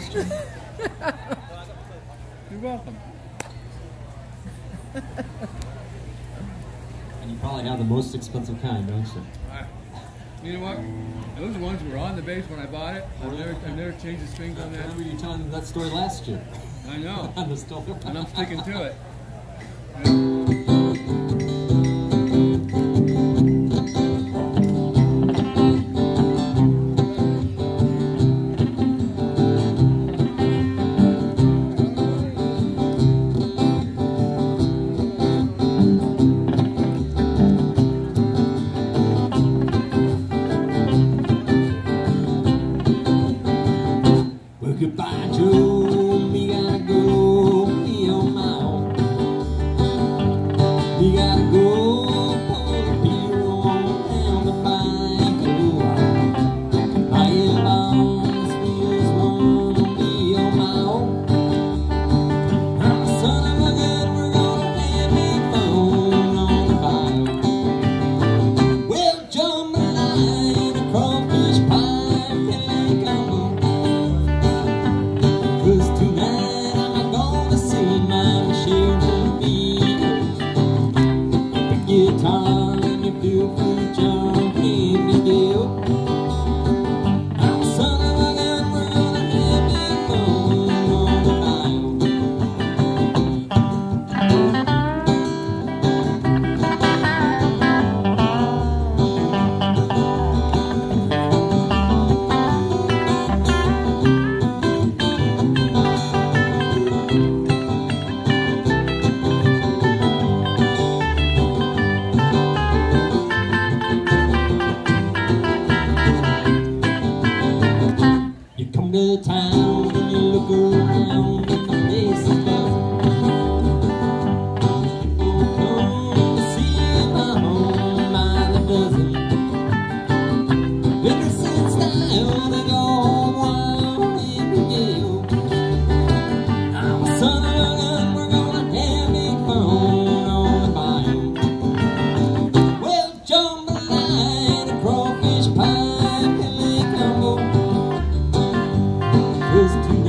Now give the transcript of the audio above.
last year. You're welcome. And you probably have the most expensive kind, don't you? You know what? Those ones were on the base when I bought it. I've never changed the strings on I that. remember you telling me that story last year. I know. On the store. And I'm sticking to it. Well, goodbye, Joe. Me gotta go. Be on my own. Me gotta go. Pull the beer on down the bank. I am bound. Feels one. Be on my own. I'm a son of a gun. We're gonna have big fun on the bayou. Well, jambalaya, a crawfish pie, Cadillac combo. 'Cause tonight I'm gonna see my Michelle Trevino. The guitar and your beautiful John Henry Gill. I'm a son of a gun, we're gonna have big fun on the bayou. You come to town and you look around and the place is buzzing. People come to see my home by the dozen. Innocent style, they go wild in the gale. I'm a son of a gun, we're gonna have big fun on the bayou. Well, jambalaya, a crawfish pie, Cadillac combo. 'Cause